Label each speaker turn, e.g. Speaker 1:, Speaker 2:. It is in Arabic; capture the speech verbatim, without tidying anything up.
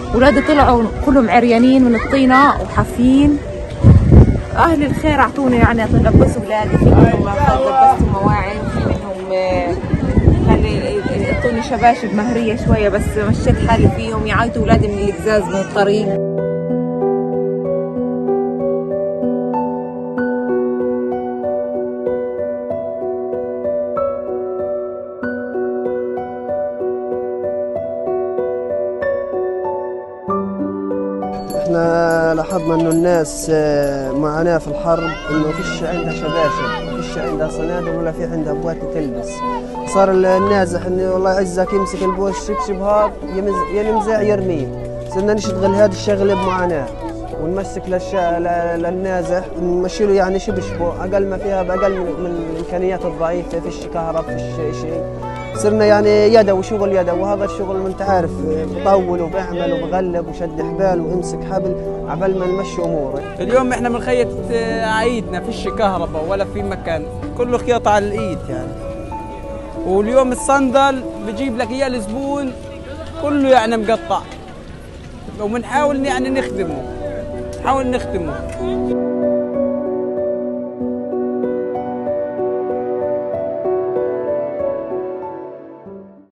Speaker 1: ولادي طلعوا كلهم عريانين من الطينة وحافين. أهل الخير أعطوني يعني لبسوا ولادي، في منهم لبستهم مواعي وفي منهم اعطوني شباشب مهرية شوية، بس مشيت حالي فيهم يعيطوا ولادي من القزاز من الطريق.
Speaker 2: احنا لاحظنا انه الناس معاناة في الحرب، انه فيش عندها شباشب، فيش عندها صنادل ولا في عندها بوات تلبس. صار النازح انه والله يعزك يمسك البوت الشبشب هذا ينمزع يرميه. صرنا نشتغل هذه الشغله بمعاناة، ونمسك للشا... للنازح نمشي له يعني شبشبه اقل ما فيها باقل من الامكانيات الضعيفه، فيش كهرب فيش شيء. صرنا يعني يدوي شغل يدوي، وهذا الشغل ما انت عارف بطول وبعمل وبغلب وشد حبال وامسك حبل عبال ما نمشي امورك.
Speaker 3: اليوم احنا من خيط عيدنا فيش كهرباء ولا في مكان، كله خياط على الايد يعني. واليوم الصندل بجيب لك اياه الزبون كله يعني مقطع، وبنحاول يعني نخدمه، نحاول نخدمه.